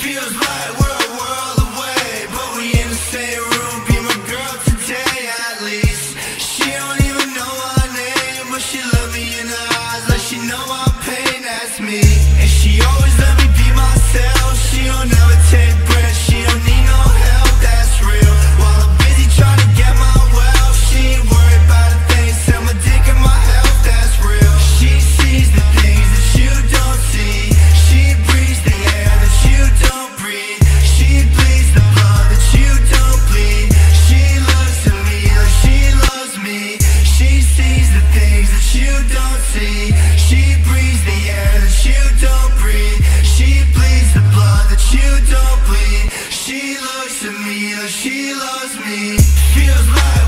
Feels like we're a world away, but we in the same room. Be my girl today at least. She don't even know my name, but she look me in the eyes like she know my pain, that's me. And she always let me be myself. She don't ever take breaths, she don't need no help, that's real. While I'm busy trying to get my wealth, she ain't worried about a thing. Sell my dick and my health, that's real. She sees the things that you don't see. She breathes the air that you don't breathe. She bleeds the blood that you don't bleed. She looks at me like she loves me. She sees the things that you don't see. She breathes the air that you don't breathe. She bleeds the blood that you don't bleed. She looks at me like she loves me. Feels like